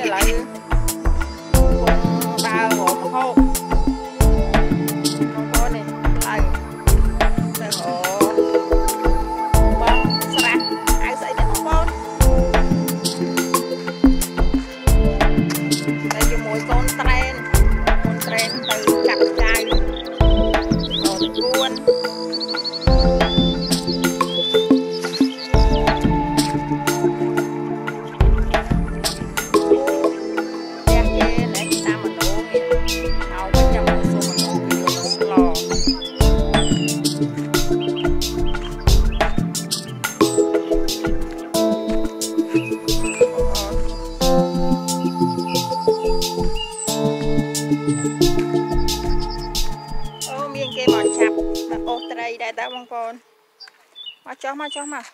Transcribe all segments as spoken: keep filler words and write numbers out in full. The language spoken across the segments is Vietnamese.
cho mà cho mà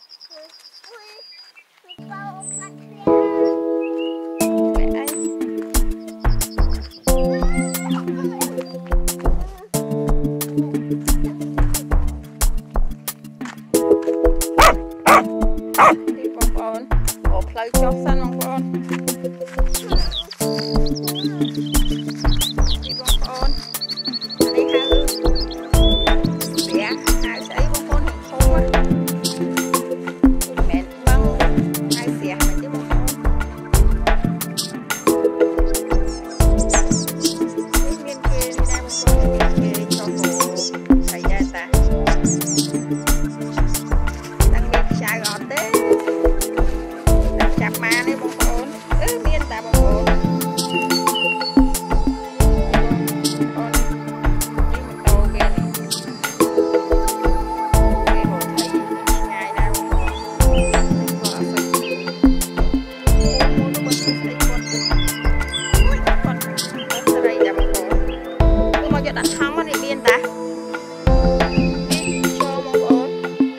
đi con con ổ play cho săn con con đi con con đi hai bé hai sấy con con hình khô á mẹ băng hai xẻ mình chứ con con bên kia đi ra con con bên kia cho hồ thầy ra ta đang miệt Sài Gòn thế chặt má đấy bông con ứ miên ta bông con con đi mình tô kia này cái hồ thầy ngày ra bông con con là sạch mua nó bớt thấy con con con đây ra bông con cứ mà cho đặt thắng đi miên ta cho bông con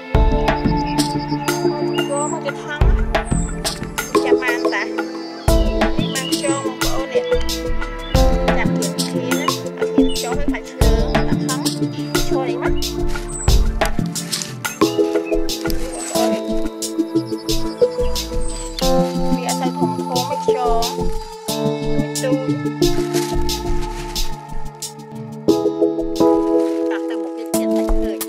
có mà cho thắng chặt mang ta đi mang cho một cô nè chặt tiền kia đó tiền cho cái phải sướng là thắng cho đấy mắt bây giờ thùng khô mới cho mới tu đặt từ một cái tiền thành người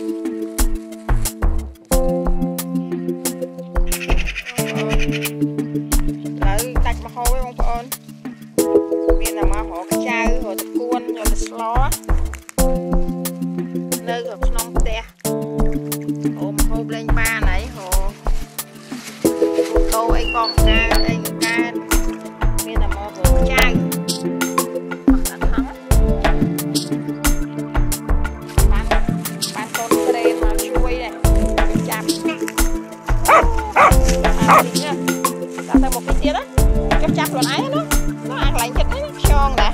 lại đặt mà hồ với bông con miền nào mà họ cái chai họ tập cuốn rồi tập sló nơi gặp nông te họ mà hộp lên ba này họ tô ấy con ca đây ca miền nào mà họ cái chai hoặc là thắng bán bán con tre mà chui này chạm à đi nha tạo ra một cái tia đó chắp chắp luôn ấy nó nó ăn lạnh thịt nó tròn đã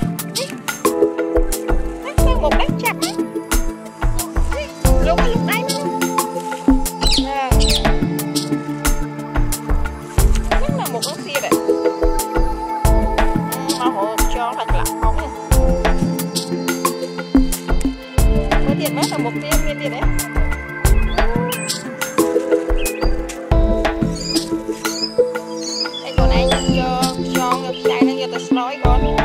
nó một đám chắp á lúc lúc đấy chắc là một con tia đấy mà họ cho thật là không mới tiền mới là một tia nguyên tia đấy nói con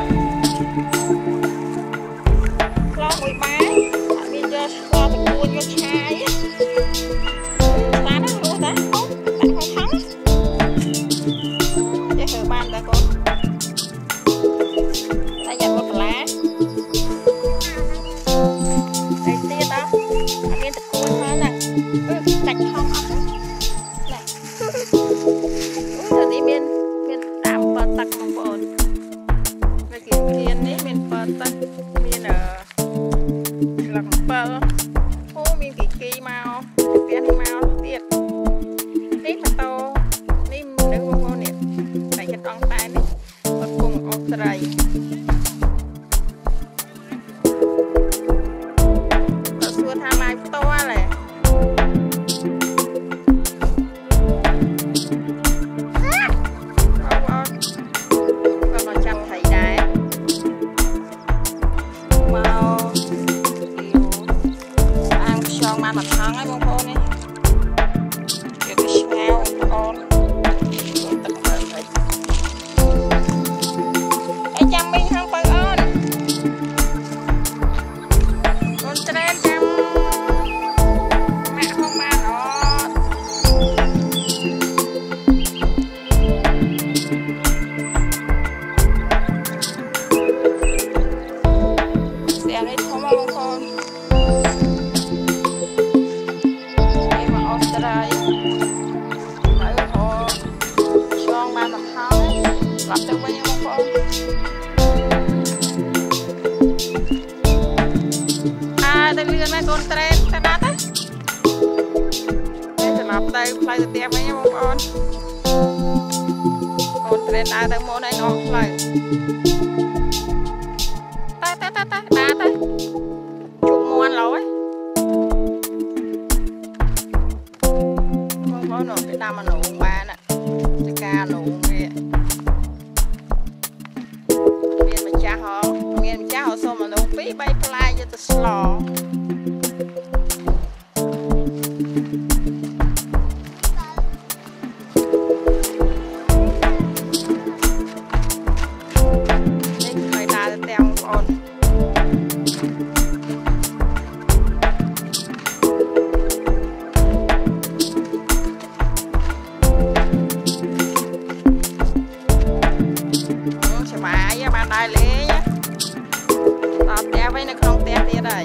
lo mùi máy bây giờ lo từ cua cho chai á ta nó luôn ta không ta không thắng cho thử ban ta con ta nhặt một lá đây tia tao miếng thịt cua hơn nè sạch không ốc này rồi đi miên miên tạm và tặc một bồn thiên đấy mình phân tách mình ở lăng bờ ô mình kỳ kỳ màu tiền màu tiền đấy mà to đấy mình đứng vô nè phải chặt ong tay đấy và cùng ốc tray ở xua tham lai to này mặt thắng ấy bông con ấy kiểu cái smell con tập hợp đấy lắp được bao nhiêu bông bông à đây liên mấy con trend ta đắt á đây lắp đây play từ tiệm bao nhiêu bông bông con trend ai tới mua đây nó play ta ta ta ta đắt á chụp muôn lối bông bông nó cái đam mà nổ ba nè cái ca nổ nghe họ nghe cha họ xong mà nó phí bay fly cho tôi slow nên phải ta theo con sẽ bài với bạn đại lý té với nó không té té đây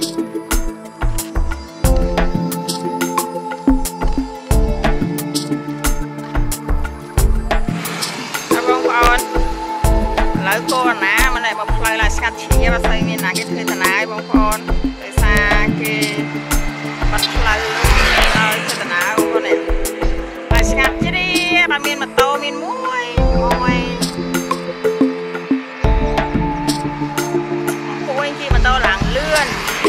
à bông con lấy cô ná mà này một play là scat chia và xây miền này cái thứ thế này bông con tại sao cái bắt play rồi thứ thế nào con này là scat chứ đi là miền mà to miền muối muối tôi lặng lươn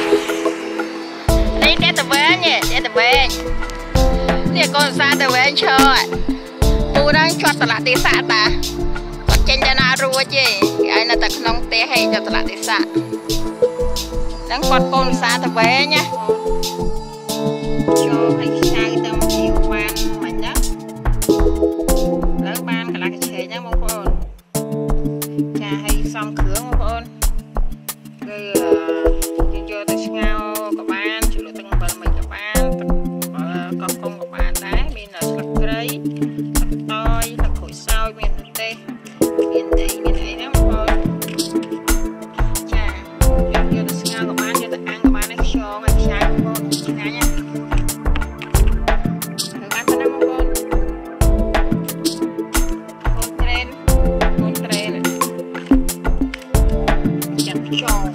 đây té tờ vé nhỉ té tờ vé nè con xa tờ vé chơi cô đang cho tờ lạ tê xạ ta còn trên cho na rùa chứ cái này tờ không té hay cho tờ lạ tê xạ đang con con xa tờ vé nhá cho hay xa cái tờ một chiều ban mình đó lỡ ban cái là cái chế nhá một con cha hay xong cửa một con cái cho tôi ngao các bạn chủ lực tăng bờ mình các bạn có không các bạn đấy mình là sạc cây sạc toi sạc khối sao miền tây miền tây miền ấy lắm thôi chà cho tôi ngao các bạn cho tôi ăn các bạn ấy cho ngày sáng con ngày nha các bạn có năm con con trend con trend chặt tròn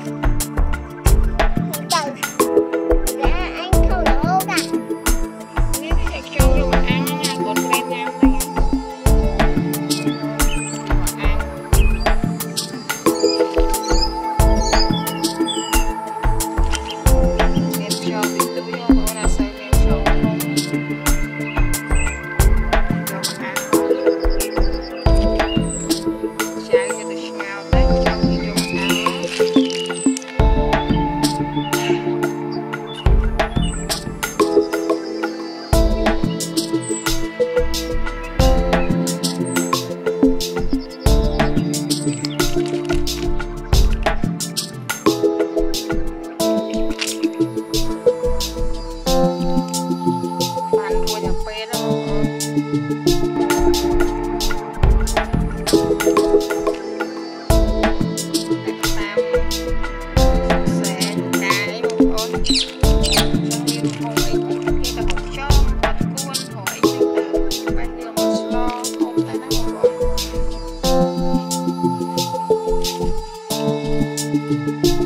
Thank you.